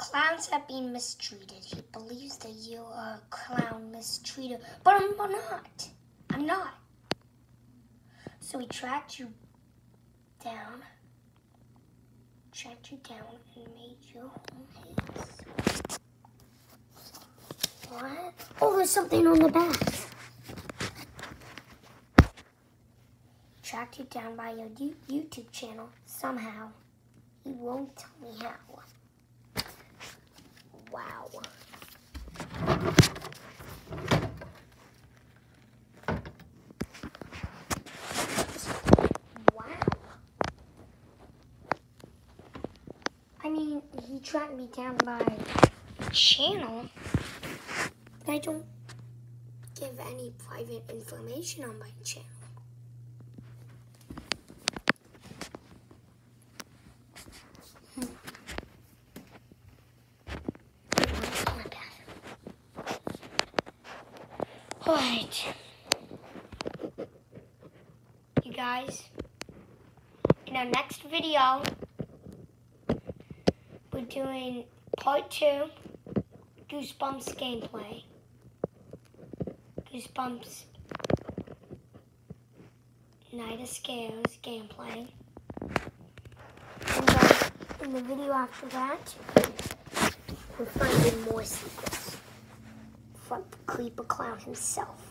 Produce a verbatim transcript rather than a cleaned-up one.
Clowns have been mistreated. He believes that you are a clown mistreated, but I'm not. I'm not. So he tracked you down, tracked you down, and made your home his. What? Oh, there's something on the back. Tracked you down by your YouTube channel somehow. He won't tell me how. Wow. Wow. I mean, he tracked me down by channel. But I don't give any private information on my channel. Alright, you guys, in our next video, we're doing part two, Goosebumps gameplay. Goosebumps Night of Scares gameplay. And then in the video after that, we're finding more secrets from the Creeper Clown himself.